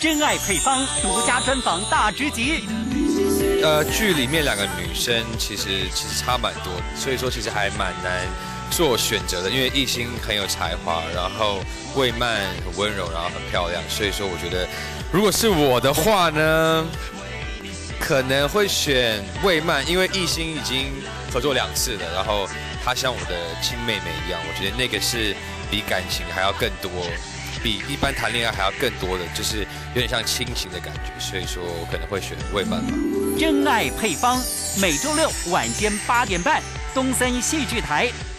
真爱配方独家专访大直击。 剧里面2个女生其实差蛮多的，所以说其实还蛮难做选择的。因为艺兴很有才华，然后魏曼很温柔，然后很漂亮，所以说我觉得如果是我的话呢，可能会选魏曼，因为艺兴已经合作2次了，然后她像我的亲妹妹一样，我觉得那个是比感情还要更多。比一般谈恋爱还要更多的，就是有点像亲情的感觉，所以说我可能会选魏曼吧。 真爱配方每周6晚间8点半，东森戏剧台